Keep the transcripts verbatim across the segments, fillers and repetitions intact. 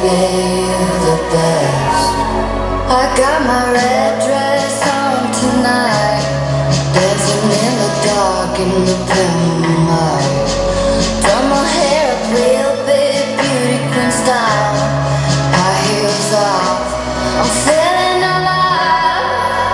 you're the best. I got my red dress on tonight, dancing in the dark in the pale moonlight. Done my hair up real big, beauty queen style, high heels off, I'm feeling alive.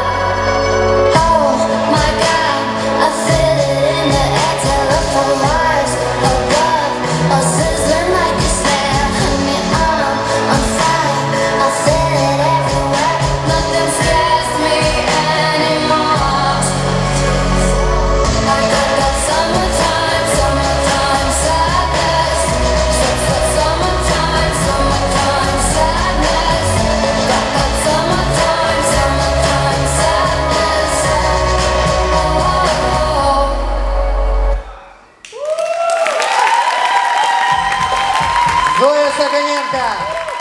Oh my God, I feel it in the air, telephone wires above, all sizzling like a snare. Honey, I'm on fire, I feel it everywhere, nothing scares me anymore. I got that summertime, summertime sadness, such that summertime, summertime sadness. Got that summertime, summertime sadness. Oh. Zoja Sagonienka.